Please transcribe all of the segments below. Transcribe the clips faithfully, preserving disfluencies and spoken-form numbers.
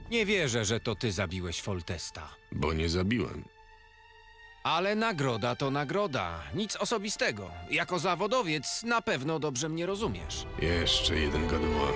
Nie wierzę, że to ty zabiłeś Foltesta. Bo nie zabiłem. Ale nagroda to nagroda. Nic osobistego. Jako zawodowiec na pewno dobrze mnie rozumiesz. Jeszcze jeden gaduła.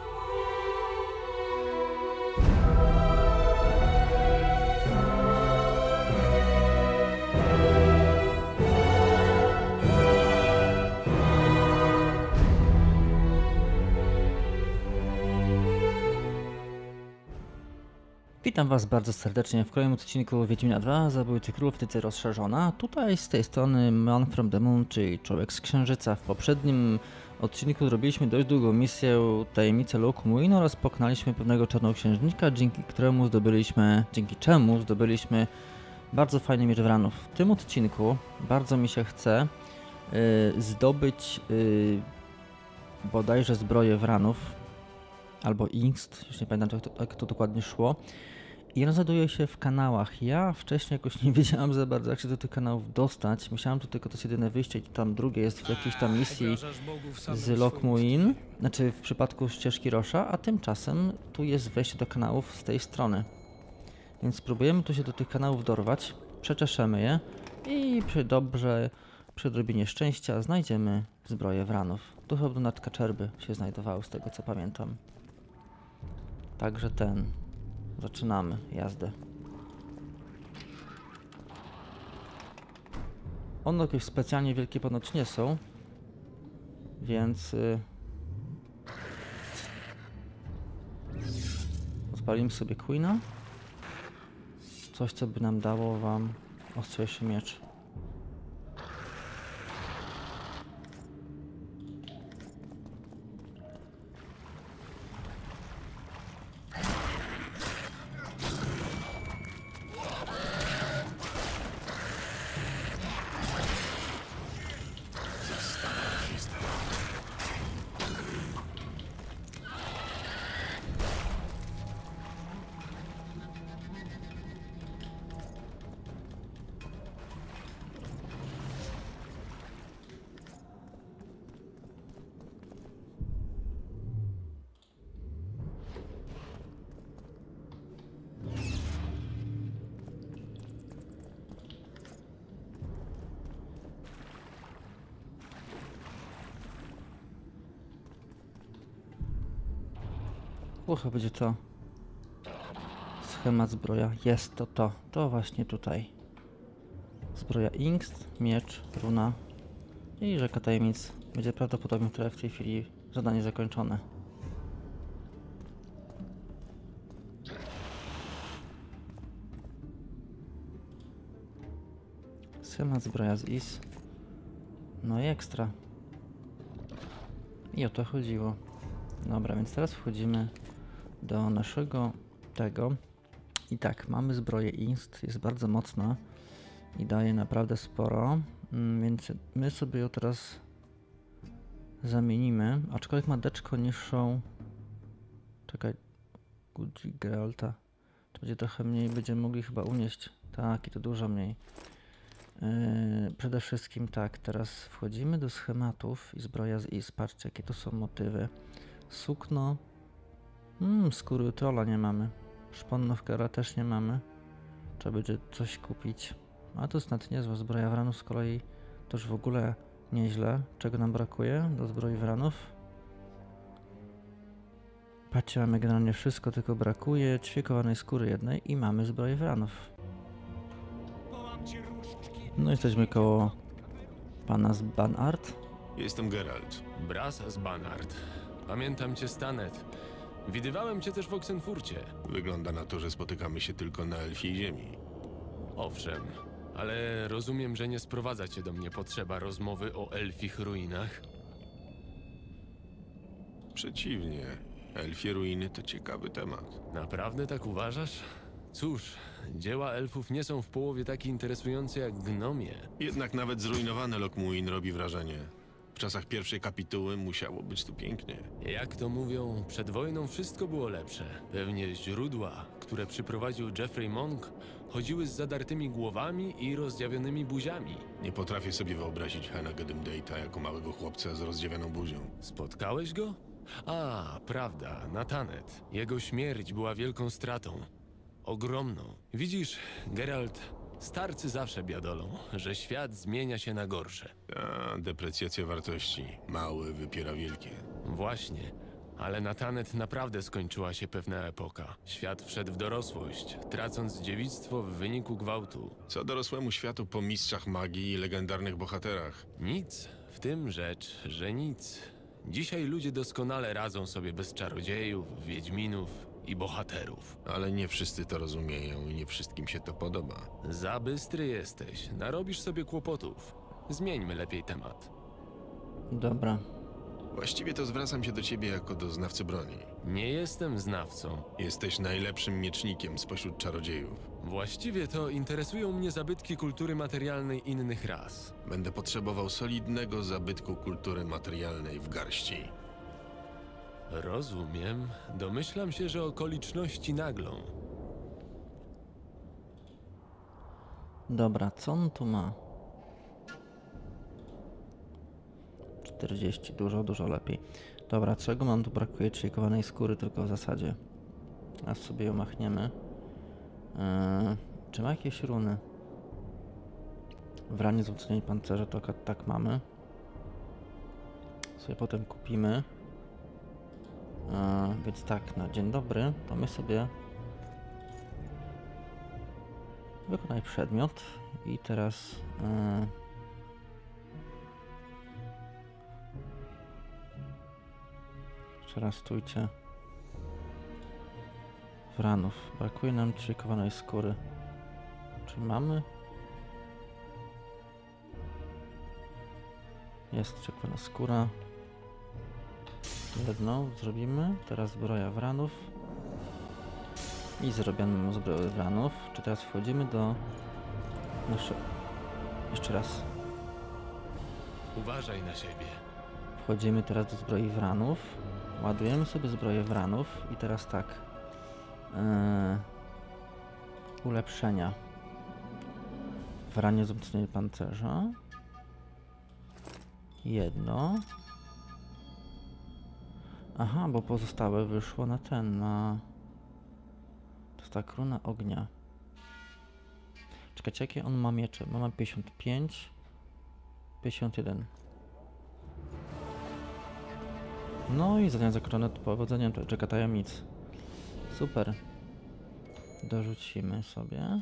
Witam was bardzo serdecznie w kolejnym odcinku Wiedźmina dwa, Zabójcy Królów, edycja rozszerzona. Tutaj z tej strony Man from the Moon, czyli Człowiek z Księżyca. W poprzednim odcinku zrobiliśmy dość długą misję Tajemnicę Lokmuin oraz pokonaliśmy pewnego czarnoksiężnika, dzięki któremu zdobyliśmy, dzięki czemu zdobyliśmy bardzo fajny miecz Wranów. W tym odcinku bardzo mi się chce yy, zdobyć yy, bodajże zbroję Wranów albo Ingst, już nie pamiętam jak to, jak to dokładnie szło. I ona znajduje się w kanałach. Ja wcześniej jakoś nie wiedziałem za bardzo, jak się do tych kanałów dostać. Myślałem, że tylko to jest jedyne wyjście i tam drugie jest w jakiejś tam misji z Lokmuin, znaczy w przypadku ścieżki Rosza, a tymczasem tu jest wejście do kanałów z tej strony. Więc spróbujemy tu się do tych kanałów dorwać, przeczeszemy je i przy dobrze, przy odrobinie szczęścia znajdziemy zbroję Wranów. Tu chyba na Tkaczerby się znajdowały, z tego co pamiętam. Także ten. Zaczynamy jazdę. One jakieś specjalnie wielkie ponoć nie są, więc yy, odpalimy sobie Queena. Coś, co by nam dało wam ostrzejszy miecz. Uch, będzie to schemat zbroja. Jest to to. To właśnie tutaj. Zbroja Ingst, miecz, runa i rzeka tajemnic. Będzie prawdopodobnie tyle w tej chwili zadanie zakończone. Schemat zbroja z Is. No i ekstra. I o to chodziło. Dobra, więc teraz wchodzimy do naszego tego i tak, mamy zbroję Ingst, jest bardzo mocna i daje naprawdę sporo, więc my sobie ją teraz zamienimy, aczkolwiek ma deczko niższą. Czekaj, Gucci Geralta, to będzie trochę mniej, będziemy mogli chyba unieść, tak, i to dużo mniej. Yy, przede wszystkim tak, teraz wchodzimy do schematów i zbroja z Is, patrzcie jakie to są motywy. Sukno. Mmm, skóry trolla nie mamy. Szpon Nofkera też nie mamy. Trzeba będzie coś kupić. A to jest nawet niezła zbroja Wranów z kolei. To już w ogóle nieźle. Czego nam brakuje do zbroi Wranów? Patrzcie, mamy generalnie wszystko, tylko brakuje ćwiekowanej skóry jednej i mamy zbroję Wranów. No jesteśmy koło pana z Banart. Jestem Geralt. Bras z Banart. Pamiętam cię, Stanet. Widywałem cię też w Oxenfurcie. Wygląda na to, że spotykamy się tylko na elfiej ziemi. Owszem, ale rozumiem, że nie sprowadza cię do mnie potrzeba rozmowy o elfich ruinach. Przeciwnie. Elfie ruiny to ciekawy temat. Naprawdę tak uważasz? Cóż, dzieła elfów nie są w połowie tak interesujące jak gnomie. Jednak nawet zrujnowane Lokmuin robi wrażenie. W czasach pierwszej kapituły musiało być tu pięknie. Jak to mówią, przed wojną wszystko było lepsze. Pewnie źródła, które przyprowadził Geoffrey Monk, chodziły z zadartymi głowami i rozdziawionymi buziami. Nie potrafię sobie wyobrazić Hena Gedemdate'a jako małego chłopca z rozdziawioną buzią. Spotkałeś go? A, prawda, Natanet. Jego śmierć była wielką stratą. Ogromną. Widzisz, Geralt, starcy zawsze biadolą, że świat zmienia się na gorsze. A, deprecjacja wartości. Małe wypiera wielkie. Właśnie. Ale na Tanet naprawdę skończyła się pewna epoka. Świat wszedł w dorosłość, tracąc dziewictwo w wyniku gwałtu. Co dorosłemu światu po mistrzach magii i legendarnych bohaterach? Nic. W tym rzecz, że nic. Dzisiaj ludzie doskonale radzą sobie bez czarodziejów, wiedźminów i bohaterów. Ale nie wszyscy to rozumieją i nie wszystkim się to podoba. Za bystry jesteś. Narobisz sobie kłopotów. Zmieńmy lepiej temat. Dobra. Właściwie to zwracam się do ciebie jako do znawcy broni. Nie jestem znawcą. Jesteś najlepszym miecznikiem spośród czarodziejów. Właściwie to interesują mnie zabytki kultury materialnej innych ras. Będę potrzebował solidnego zabytku kultury materialnej w garści. Rozumiem. Domyślam się, że okoliczności naglą. Dobra, co on tu ma? czterdzieści, dużo, dużo lepiej. Dobra, czego nam tu brakuje? Czyli kowanej skóry tylko w zasadzie. A sobie ją machniemy. Yy, czy ma jakieś runy? W ranie wzmocnienie pancerza to tak mamy. Sobie potem kupimy. Yy, więc tak, na dzień dobry to my sobie wykonaj przedmiot i teraz yy, jeszcze raz stójcie. Wranów. Brakuje nam trzykowanej skóry. Czy mamy? Jest trzykowana skóra. Jedną zrobimy. Teraz zbroja wranów. I zrobioną zbroję wranów. Czy teraz wchodzimy do naszego... Jeszcze raz. Uważaj na siebie. Wchodzimy teraz do zbroi wranów. Ładujemy sobie zbroję wranów. I teraz tak. Yy, ulepszenia. Wranie wzmocnienie pancerza. Jedno. Aha, bo pozostałe wyszło na ten, na... To jest ta krona ognia. Czekajcie, jakie on ma miecze? Ma pięćdziesiąt pięć, pięćdziesiąt jeden. No i zadanie zakończone powodzeniem, to czeka tajemnic. Super. Dorzucimy sobie.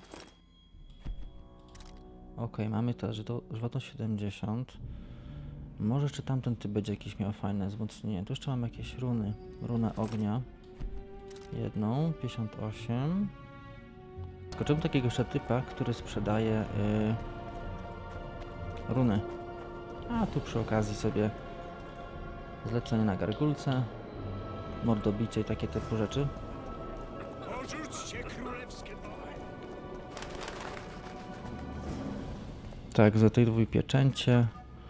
Ok, mamy też żywotność siedemdziesiąt. Może jeszcze tamten typ będzie jakiś miał fajne wzmocnienie. Tu jeszcze mamy jakieś runy. Runa ognia. Jedną, pięćdziesiąt osiem. Skoczymy takiego jeszcze typa, który sprzedaje yy, runy. A tu przy okazji sobie zlecenie na gargulce, mordobicie i takie typu rzeczy. Tak, za tej dwój pieczęcie.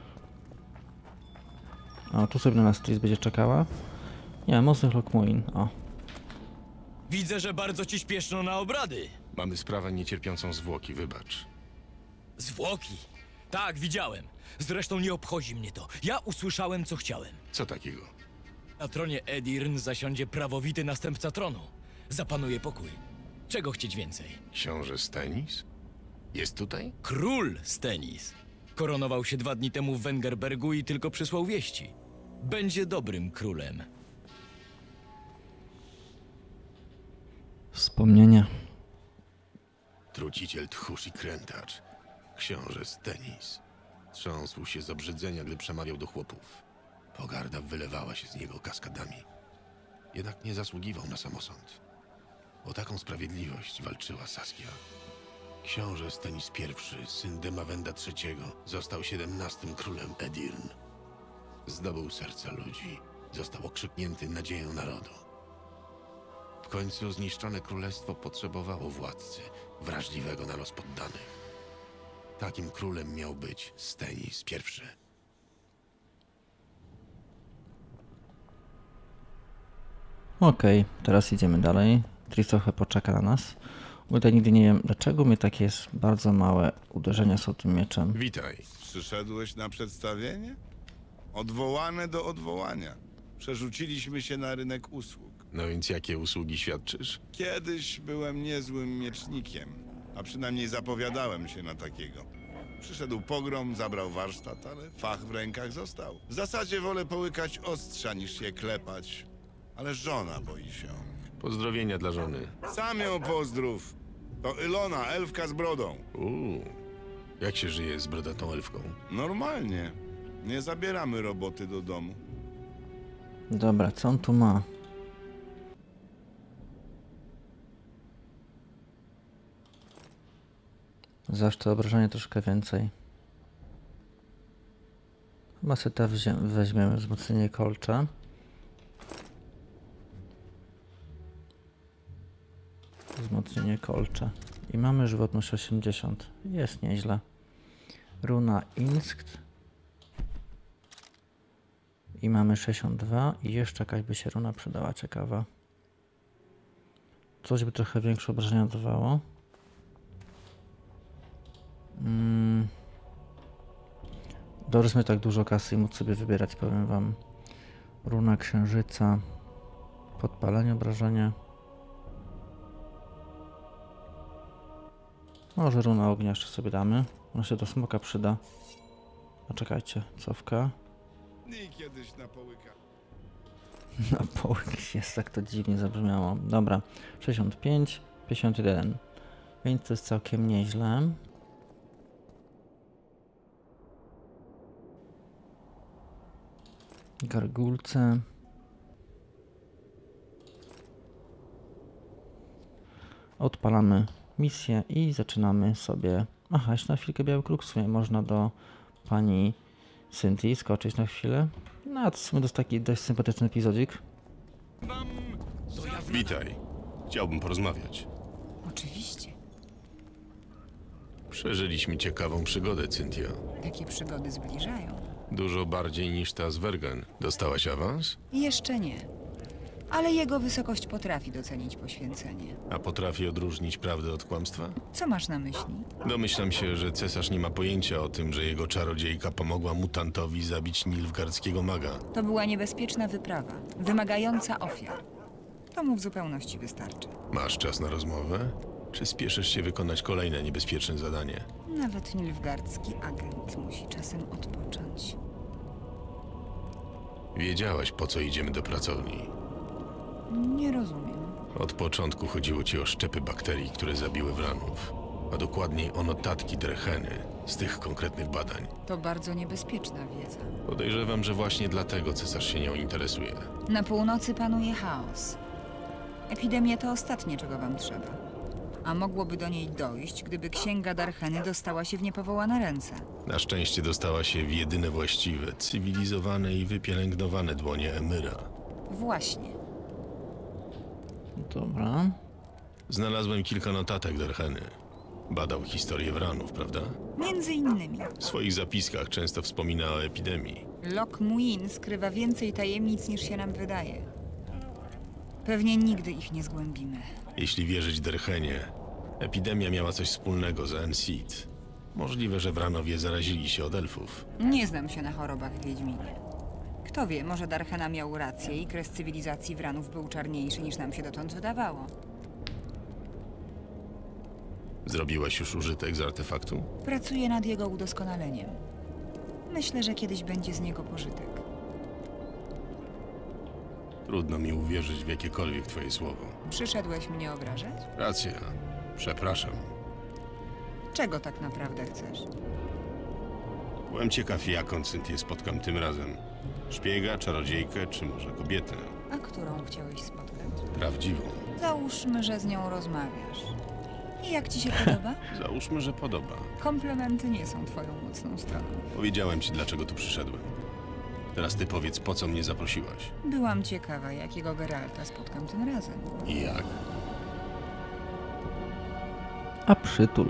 O, tu sobie na nas Tris będzie czekała. Nie, mocnych Lokmuin, o. Widzę, że bardzo ci śpieszno na obrady. Mamy sprawę niecierpiącą zwłoki, wybacz. Zwłoki. Tak, widziałem. Zresztą nie obchodzi mnie to. Ja usłyszałem, co chciałem. Co takiego? Na tronie Edirn zasiądzie prawowity następca tronu. Zapanuje pokój. Czego chcieć więcej? Książę Stennis? Jest tutaj? Król Stennis. Koronował się dwa dni temu w Wengerbergu i tylko przysłał wieści. Będzie dobrym królem. Wspomnienia. Truciciel tchórz i krętacz. Książę Stennis. Trząsł się z obrzydzenia, gdy przemawiał do chłopów. Pogarda wylewała się z niego kaskadami. Jednak nie zasługiwał na samosąd. O taką sprawiedliwość walczyła Saskia. Książę Stennis I, syn Demawenda trzeciego, został siedemnastym królem Edirn. Zdobył serca ludzi. Został okrzyknięty nadzieją narodu. W końcu zniszczone królestwo potrzebowało władcy, wrażliwego na los poddanych. Takim królem miał być Stennis I. Okej, okay, teraz idziemy dalej. Tris trochę poczeka na nas. Tutaj nigdy nie wiem, dlaczego mnie takie jest bardzo małe uderzenia są tym mieczem. Witaj. Przyszedłeś na przedstawienie? Odwołane do odwołania. Przerzuciliśmy się na rynek usług. No więc jakie usługi świadczysz? Kiedyś byłem niezłym miecznikiem, a przynajmniej zapowiadałem się na takiego. Przyszedł pogrom, zabrał warsztat, ale fach w rękach został. W zasadzie wolę połykać ostrza niż je klepać, ale żona boi się. Pozdrowienia dla żony. Sam ją pozdrów. To Ilona, elfka z brodą. Uuu, jak się żyje z brodatą elfką? Normalnie. Nie zabieramy roboty do domu. Dobra, co on tu ma? Zawsze obrażenie troszkę więcej. Chyba sobie ta weźmiemy wzmocnienie kolcza. Wzmocnienie kolcza. I mamy żywotność osiemdziesiąt. Jest nieźle. Runa Inskt. I mamy sześćdziesiąt dwa. I jeszcze jakaś by się runa przydała, ciekawa. Coś by trochę większe obrażenia dawało. Hmm. Dobrze mieć tak dużo kasy i móc sobie wybierać, powiem wam. Runa księżyca. Podpalenie obrażenia. Może runa ognia jeszcze sobie damy. Ona się do smoka przyda. A czekajcie, cofka. I kiedyś na połyka. Na połyk jest, tak to dziwnie zabrzmiało. Dobra, sześćdziesiąt pięć, pięćdziesiąt jeden. Więc to jest całkiem nieźle. Gargulce. Odpalamy misję i zaczynamy sobie... Aha, jeszcze na chwilkę Biały Kruk. W sumie można do pani Cynthii skoczyć na chwilę. No, a to w sumie to jest taki dość sympatyczny epizodzik. Witaj. Chciałbym porozmawiać. Oczywiście. Przeżyliśmy ciekawą przygodę, Cynthia. Takie przygody zbliżają. Dużo bardziej niż ta z Wergen. Dostałaś awans? Jeszcze nie. Ale jego wysokość potrafi docenić poświęcenie. A potrafi odróżnić prawdę od kłamstwa? Co masz na myśli? Domyślam się, że cesarz nie ma pojęcia o tym, że jego czarodziejka pomogła mutantowi zabić nilfgaardzkiego maga. To była niebezpieczna wyprawa, wymagająca ofiar. To mu w zupełności wystarczy. Masz czas na rozmowę? Czy spieszysz się wykonać kolejne niebezpieczne zadanie? Nawet nilfgaardzki agent musi czasem odpocząć. Wiedziałaś, po co idziemy do pracowni. Nie rozumiem. Od początku chodziło ci o szczepy bakterii, które zabiły wranów, a dokładniej o notatki Drecheny z tych konkretnych badań. To bardzo niebezpieczna wiedza. Podejrzewam, że właśnie dlatego cesarz się nią interesuje. Na północy panuje chaos. Epidemia to ostatnie, czego wam trzeba. A mogłoby do niej dojść, gdyby księga Darcheny dostała się w niepowołane ręce. Na szczęście dostała się w jedyne właściwe, cywilizowane i wypielęgnowane dłonie Emyra. Właśnie. Dobra. Znalazłem kilka notatek Darcheny. Badał historię wranów, prawda? Między innymi. W swoich zapiskach często wspomina o epidemii. Lok Muin skrywa więcej tajemnic niż się nam wydaje. Pewnie nigdy ich nie zgłębimy. Jeśli wierzyć Derchenie, epidemia miała coś wspólnego z Enseed. Możliwe, że wranowie zarazili się od elfów. Nie znam się na chorobach w Wiedźminie. Kto wie, może Darchena miał rację i kres cywilizacji Wranów był czarniejszy niż nam się dotąd wydawało. Zrobiłaś już użytek z artefaktu? Pracuję nad jego udoskonaleniem. Myślę, że kiedyś będzie z niego pożytek. Trudno mi uwierzyć w jakiekolwiek twoje słowo. Przyszedłeś mnie obrażać? Racja. Przepraszam. Czego tak naprawdę chcesz? Byłem ciekaw, jaką Cynthię spotkam tym razem. Szpiega, czarodziejkę, czy może kobietę? A którą chciałeś spotkać? Prawdziwą. Załóżmy, że z nią rozmawiasz. I jak ci się podoba? Załóżmy, że podoba. Komplementy nie są twoją mocną stroną. Powiedziałem ci, dlaczego tu przyszedłem. Teraz ty powiedz, po co mnie zaprosiłaś. Byłam ciekawa, jakiego Geralta spotkam tym razem. I jak? A przytul.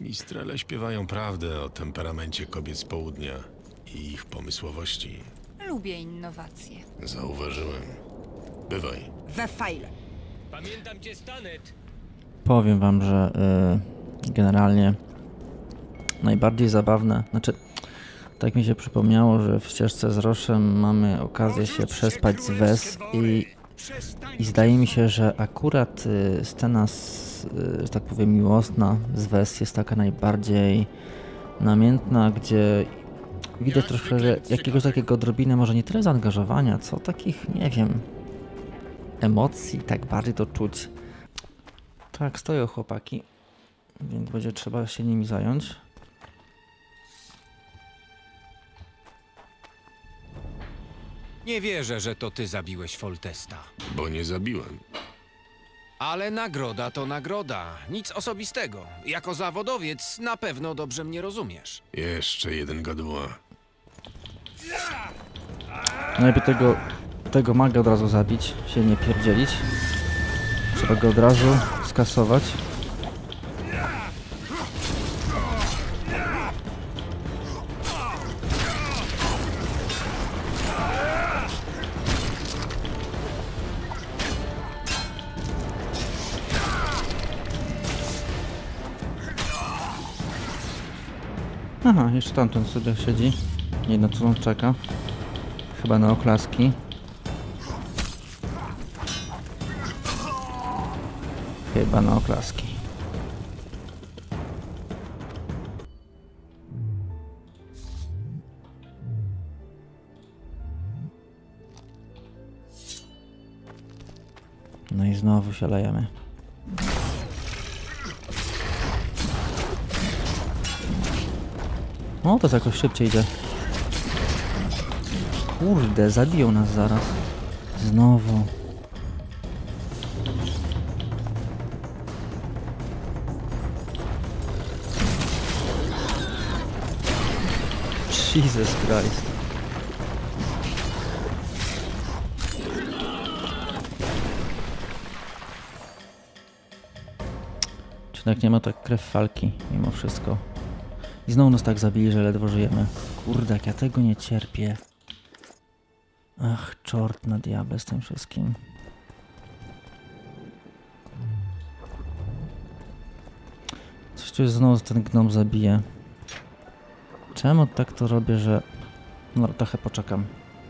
Mistrele śpiewają prawdę o temperamencie kobiet z południa i ich pomysłowości. Lubię innowacje. Zauważyłem. Bywaj. We fajle. Pamiętam cię, Stanet! Powiem wam, że y, generalnie najbardziej zabawne, znaczy tak mi się przypomniało, że w ścieżce z Roszem mamy okazję się przespać z Wes i, i zdaje mi się, że akurat y, scena, z, y, że tak powiem, miłosna z Wes jest taka najbardziej namiętna, gdzie widać troszkę, że jakiegoś takiego odrobinę, może nie tyle zaangażowania, co takich, nie wiem, emocji, tak bardziej to czuć. Tak, stoją chłopaki, więc będzie trzeba się nimi zająć. Nie wierzę, że to ty zabiłeś Foltesta. Bo nie zabiłem. Ale nagroda to nagroda. Nic osobistego. Jako zawodowiec na pewno dobrze mnie rozumiesz. Jeszcze jeden gaduła. Najlepiej tego, tego maga od razu zabić, się nie pierdzielić. Trzeba go od razu skasować. Aha, jeszcze tamten sobie siedzi. Nie na co on czeka. Chyba na oklaski. Chyba na oklaski. No i znowu się lejemy. O, to jakoś szybciej idzie. Kurde, zabiją nas zaraz. Znowu. Jesus Christ. Czy tak nie ma tak krew walki mimo wszystko. I znowu nas tak zabili, że ledwo żyjemy. Kurde, jak ja tego nie cierpię. Ach, czort na diable z tym wszystkim. Coś tu jest, znowu ten gnom zabije. Czemu tak to robię, że... No trochę poczekam.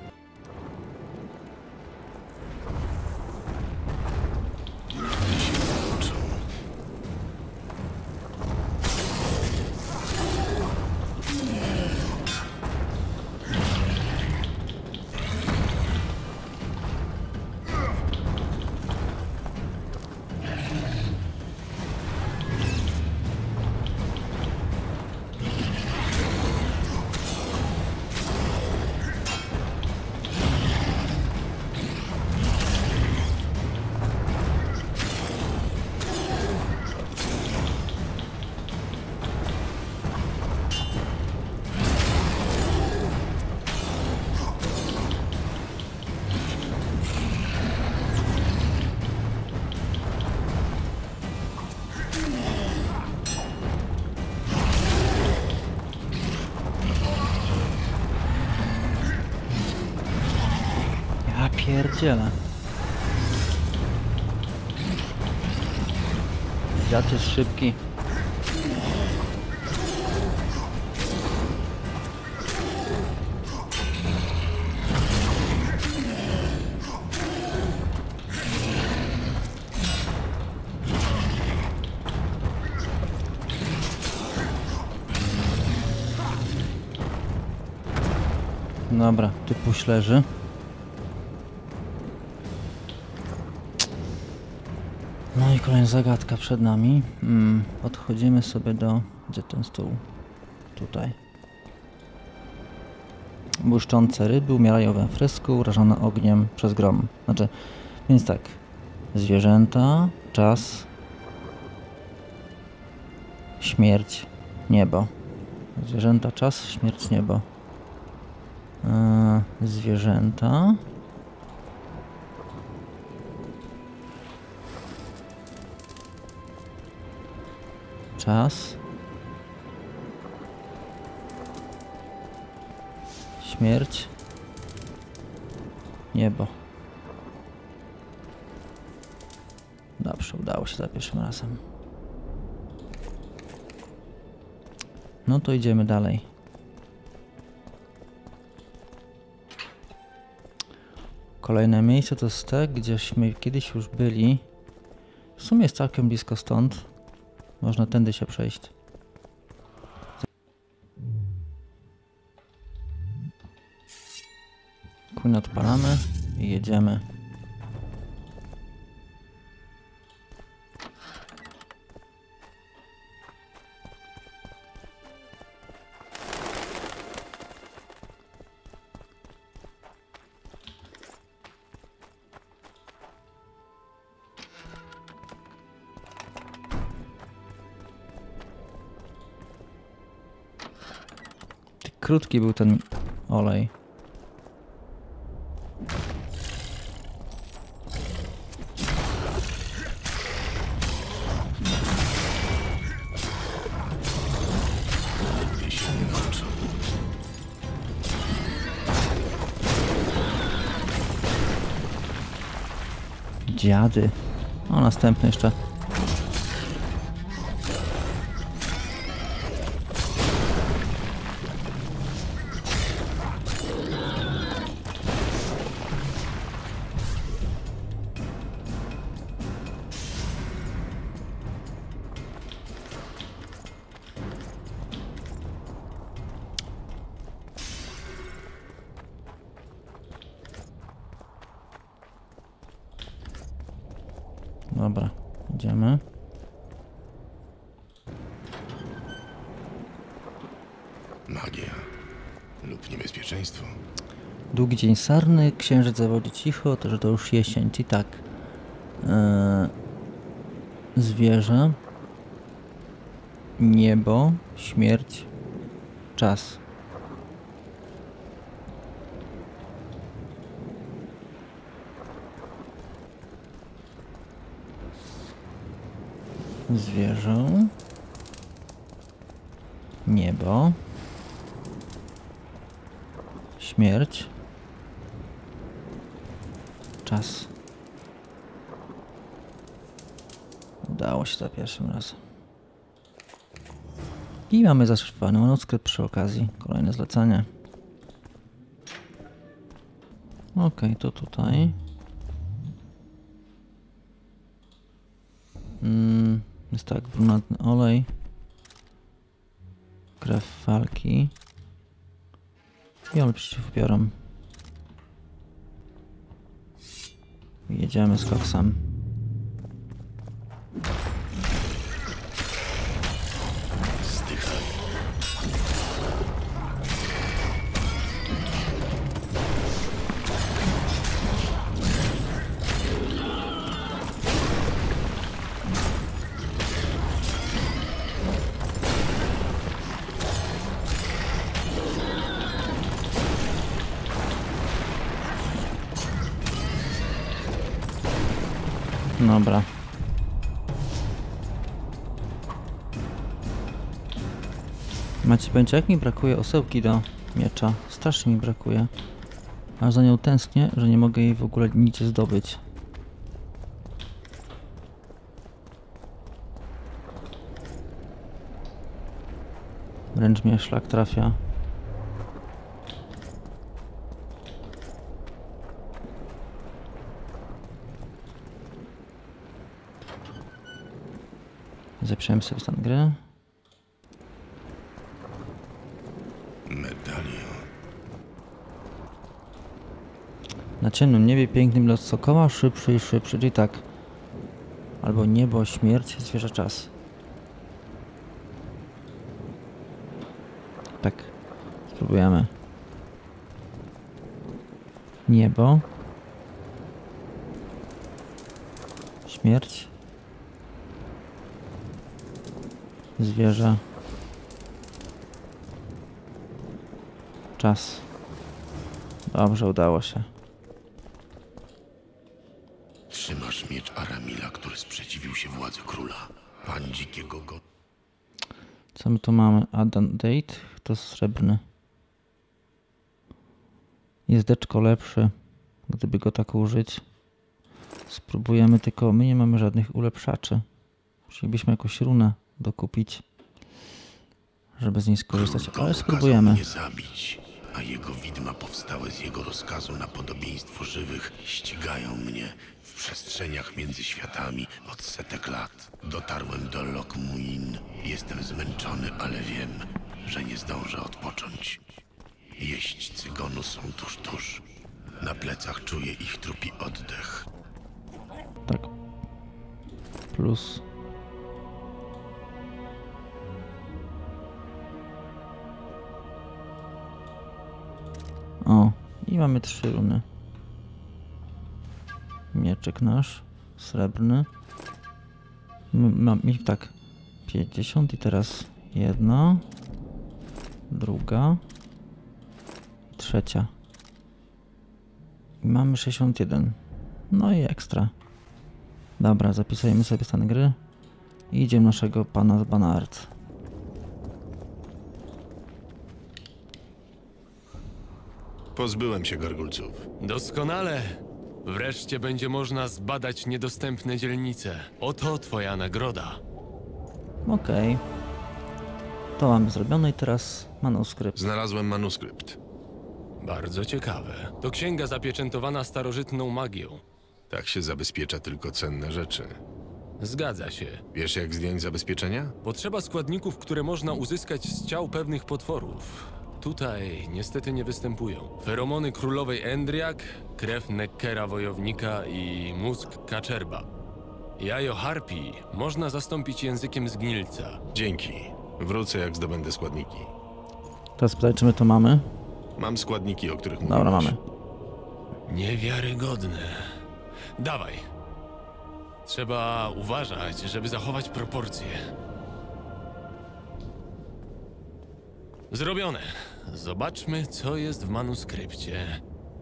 Ja pierdzielę. Dziad jest szybki. Dobra, tu puś leży. No i kolejna zagadka przed nami. Hmm, podchodzimy sobie do... Gdzie ten stół? Tutaj. Błyszczące ryby umierają we fresku, urażone ogniem przez grom. Znaczy, więc tak. Zwierzęta, czas, śmierć, niebo. Zwierzęta, czas, śmierć, niebo. Eee, zwierzęta. Czas, Śmierć. Niebo. Dobrze, udało się za pierwszym razem. No to idziemy dalej. Kolejne miejsce to jest te, gdzieśmy kiedyś już byli. W sumie jest całkiem blisko stąd. Można tędy się przejść. Kół odpalamy i jedziemy. Krótki był ten olej. Nigdy się nie nauczą. Dziady. O, następny jeszcze. Dobra, idziemy. Magia lub niebezpieczeństwo. Długi dzień sarny, księżyc zawodzi cicho, to że to już jesień, czyli tak. Eee, zwierzę, niebo, śmierć, czas. Zwierzę, niebo, śmierć, czas. Udało się za pierwszym razem. I mamy zaszyfrowany manuskrypt przy okazji. Kolejne zlecenie. Ok, to tutaj. Mm, jest tak, brunatny olej. Krew walki. I olej przeciwupiorem. Jedziemy z koksem. Zdychaj. Dobra. Macie pojęcie, jak mi brakuje osełki do miecza? Strasznie mi brakuje. Aż za nią tęsknię, że nie mogę jej w ogóle nigdzie zdobyć. Wręcz mnie szlak trafia. Zepsułem sobie stan gry. Medalion. Na ciemnym niebie pięknym lot sokoła, szybszy i szybszy, czyli tak. Albo niebo, śmierć, zwierzę czas. Tak. Spróbujemy. Niebo. Śmierć. Zwierzę. Czas. Dobrze, udało się. Trzymasz miecz Aramila, który sprzeciwił się władzy króla. Pan dzikiego go... Co my tu mamy? Adan Date? To srebrny. Jezdeczko lepsze, gdyby go tak użyć. Spróbujemy, tylko my nie mamy żadnych ulepszaczy. Musielibyśmy jakąś runę dokupić, żeby z niej skorzystać, Król ale kazał spróbujemy. mnie zabić, a jego widma powstałe z jego rozkazu na podobieństwo żywych ścigają mnie w przestrzeniach między światami od setek lat. Dotarłem do Loc Muin. Jestem zmęczony, ale wiem, że nie zdążę odpocząć. Jeźdźcy gonu są tuż, tuż. Na plecach czuję ich trupi oddech. Tak. Plus. O, i mamy trzy runy. Mieczek nasz, srebrny. Mam ich tak, pięćdziesiąt i teraz jedna, druga, trzecia. I mamy sześćdziesiąt jeden. No i ekstra. Dobra, zapisujemy sobie stan gry i idziemy naszego pana z Banart. Pozbyłem się gargulców. Doskonale. Wreszcie będzie można zbadać niedostępne dzielnice. Oto twoja nagroda. Okej. To mamy zrobione i teraz manuskrypt. Znalazłem manuskrypt. Bardzo ciekawe. To księga zapieczętowana starożytną magią. Tak się zabezpiecza tylko cenne rzeczy. Zgadza się. Wiesz, jak zdjąć zabezpieczenia? Potrzeba składników, które można uzyskać z ciał pewnych potworów. Tutaj niestety nie występują. Feromony królowej Endriak, krew Neckera wojownika i mózg kaczerba. Jajo harpii można zastąpić językiem zgnilca. Dzięki. Wrócę, jak zdobędę składniki. Teraz pytaj, czy my to mamy? Mam składniki, o których mówiłeś. Dobra, mamy. Niewiarygodne. Dawaj. Trzeba uważać, żeby zachować proporcje. Zrobione. Zobaczmy, co jest w manuskrypcie.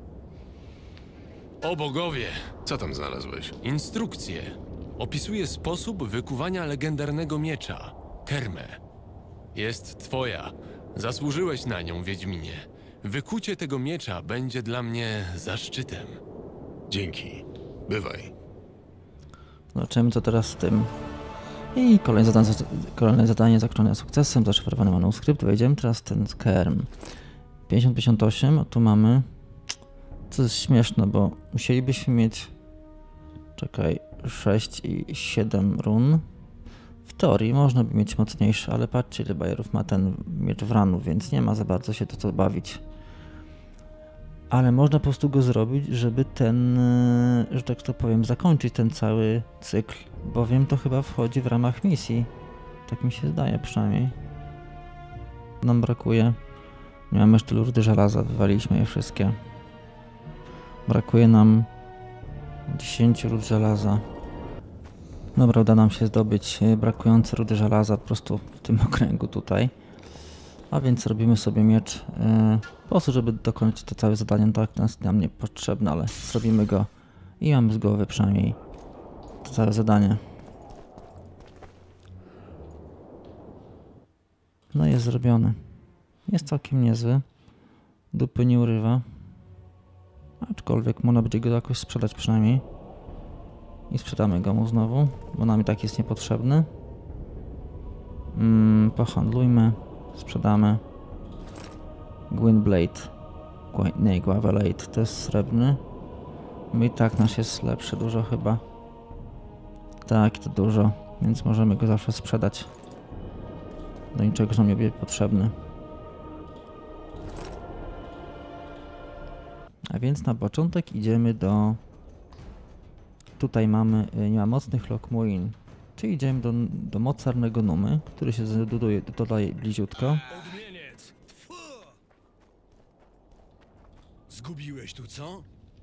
O bogowie! Co tam znalazłeś? Instrukcje. Opisuje sposób wykuwania legendarnego miecza. Kermę. Jest twoja. Zasłużyłeś na nią, Wiedźminie. Wykucie tego miecza będzie dla mnie zaszczytem. Dzięki. Bywaj. Zobaczymy, co teraz z tym. I kolejne zadanie, kolejne zadanie zakończone sukcesem. Zaszyfrowany manuskrypt. Wejdziemy teraz w ten kerm. pięćdziesiąt pięćdziesiąt osiem, a tu mamy... Co jest śmieszne, bo musielibyśmy mieć... Czekaj, sześć i siedem run. W teorii można by mieć mocniejsze, ale patrzcie, ile bajerów ma ten miecz Wranu, więc nie ma za bardzo się to co bawić. Ale można po prostu go zrobić, żeby ten, że tak to powiem, zakończyć ten cały cykl, bowiem to chyba wchodzi w ramach misji. Tak mi się zdaje przynajmniej. Nam brakuje. Nie mamy jeszcze rudy żelaza, wywaliliśmy je wszystkie. Brakuje nam dziesięć rud żelaza. Dobra, uda nam się zdobyć brakujące rudy żelaza po prostu w tym okręgu tutaj. A więc robimy sobie miecz yy, po prostu, żeby dokończyć to całe zadanie. Tak nas nam nie potrzebne, ale zrobimy go i mamy z głowy przynajmniej to całe zadanie. No jest zrobiony. Jest całkiem niezły. Dupy nie urywa. Aczkolwiek można będzie go jakoś sprzedać przynajmniej. I sprzedamy go mu znowu, bo nam i tak jest niepotrzebny. Mm, pohandlujmy. Sprzedamy. Gwynblade. Nie, Guavelade. To jest srebrny. No i tak nasz jest lepszy dużo chyba. Tak, to dużo. Więc możemy go zawsze sprzedać. Do niczego nam nie będzie potrzebny. A więc na początek idziemy do... Tutaj mamy, nie ma mocnych Loc Muin. Czyli idziemy do, do mocarnego Numy, który się doduje, dodaje bliziutko. Odmieniec! Tfu! Zgubiłeś tu co?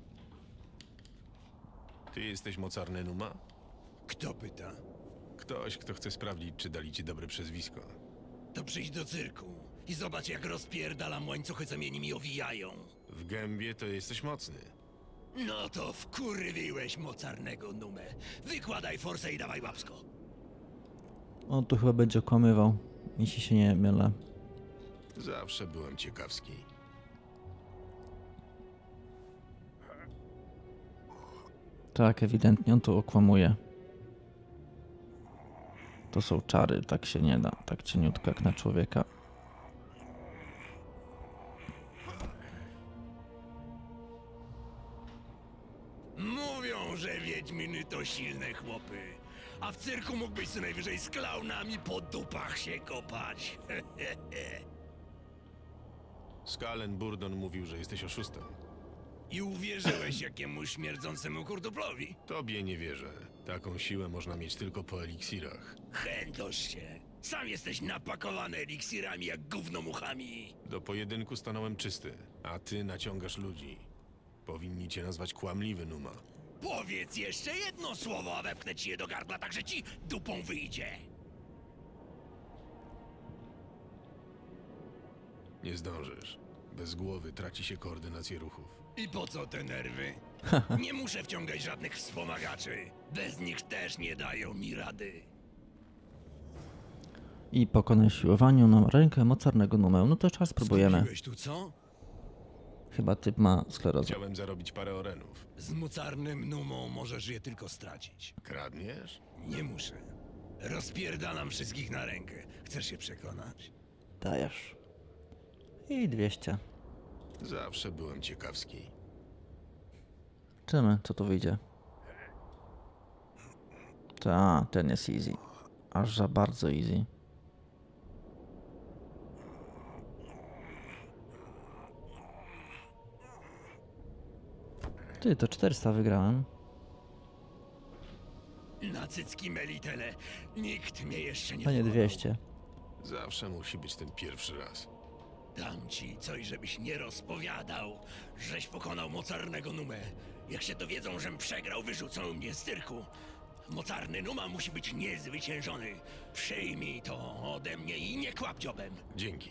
Ty jesteś mocarny Numa? Kto pyta? Ktoś, kto chce sprawdzić, czy dali ci dobre przezwisko. To przyjdź do cyrku i zobacz, jak rozpierdalam łańcuchy, co mnie nimi owijają. W gębie to jesteś mocny. No to wkurwiłeś mocarnego Numę. Wykładaj forsę i dawaj łapsko. On tu chyba będzie okłamywał, jeśli się nie mylę. Zawsze byłem ciekawski. Tak, ewidentnie on tu okłamuje. To są czary, tak się nie da. Tak cieniutko jak na człowieka. Mówią, że wiedźminy to silne chłopy. A w cyrku mógłbyś co najwyżej z klaunami po dupach się kopać. Skalen Burdon mówił, że jesteś oszustem. I uwierzyłeś jakiemuś śmierdzącemu kurduplowi? Tobie nie wierzę. Taką siłę można mieć tylko po eliksirach. Chędosz się. Sam jesteś napakowany eliksirami jak gównomuchami. Do pojedynku stanąłem czysty, a ty naciągasz ludzi. Powinni cię nazwać kłamliwy, Numa. Powiedz jeszcze jedno słowo, a wepchnę ci je do gardła, tak że ci dupą wyjdzie. Nie zdążysz. Bez głowy traci się koordynację ruchów. I po co te nerwy? Nie muszę wciągać żadnych wspomagaczy. Bez nich też nie dają mi rady. I pokonaj w siłowaniu na rękę mocarnego Numę. No to czas spróbujemy. Skupiłeś tu co? Chyba typ ma sklerozę. Chciałem zarobić parę orenów. Z mocarnym numą możesz je tylko stracić. Kradniesz? Nie muszę. Rozpierdalam wszystkich na rękę. Chcesz się przekonać? Dajesz. I dwieście. Zawsze byłem ciekawski. Czymy, co tu wyjdzie? Ta, ten jest easy. Aż za bardzo easy. Ty, to czterysta wygrałem. Na cycki melitele. Nikt mnie jeszcze nie A nie pokonał. dwieście. Zawsze musi być ten pierwszy raz. Dam ci coś, żebyś nie rozpowiadał, żeś pokonał mocarnego Numę. Jak się dowiedzą, żem przegrał, wyrzucą mnie z cyrku. Mocarny Numa musi być niezwyciężony. Przyjmij to ode mnie i nie kłap dziobem. Dzięki.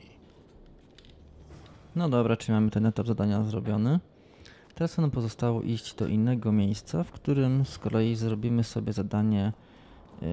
No dobra, czyli mamy ten etap zadania zrobiony. Teraz nam pozostało iść do innego miejsca, w którym z kolei zrobimy sobie zadanie yy,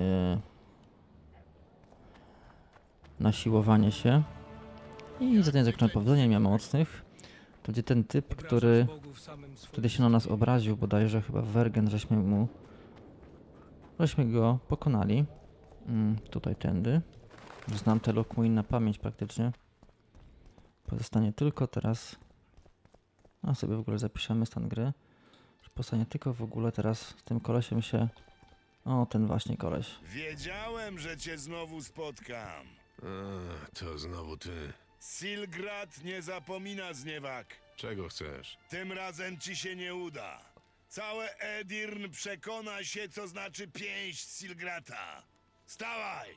na siłowanie się. I zadanie zakończone powodzeniem, ja mocnych. To gdzie ten typ, który wtedy się na nas obraził, bodajże chyba Wergen, żeśmy mu żeśmy go pokonali. Mm, tutaj tędy. Znam te Lockmuin na pamięć praktycznie. Pozostanie tylko teraz... A sobie w ogóle zapiszemy stan gry. Że pozostanie tylko w ogóle teraz z tym kolesiem się... O, ten właśnie koleś. Wiedziałem, że cię znowu spotkam. A, to znowu ty. Silgrad nie zapomina zniewag. Czego chcesz? Tym razem ci się nie uda. Całe Edirn przekona się, co znaczy pięść Silgrata. Stawaj!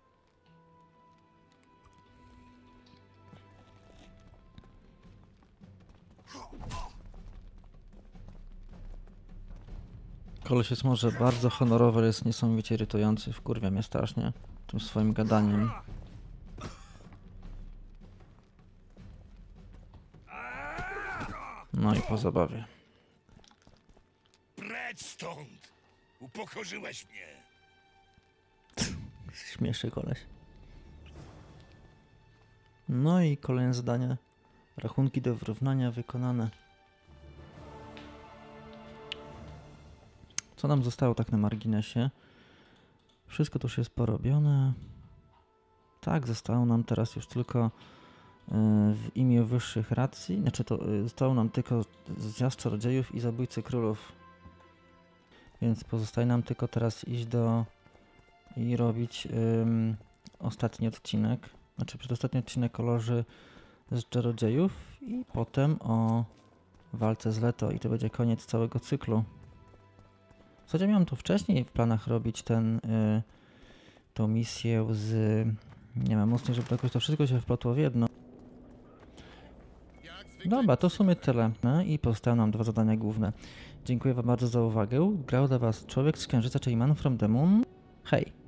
Koleś jest może bardzo honorowy, ale jest niesamowicie irytujący. Wkurwia mnie strasznie tym swoim gadaniem. No i po zabawie. Precz stąd! Upokorzyłeś mnie. Śmieszy koleś. No i kolejne zadanie. Rachunki do wyrównania wykonane. Co nam zostało tak na marginesie? Wszystko to już jest porobione. Tak, zostało nam teraz już tylko w imię wyższych racji. Znaczy to zostało nam tylko zjazd czarodziejów i zabójcy królów. Więc pozostaje nam tylko teraz iść do i robić um, ostatni odcinek. Znaczy przedostatni odcinek o loży z czarodziejów i potem o walce z Leto i to będzie koniec całego cyklu. W zasadzie miałem tu wcześniej w planach robić ten, y, tą misję z... Nie wiem, mocniej, żeby jakoś to wszystko się wplotło w jedno. Dobra, to w sumie tyle. No i pozostają nam dwa zadania główne. Dziękuję wam bardzo za uwagę. Grał dla was Człowiek z Księżyca, czyli Man from the Moon. Hej!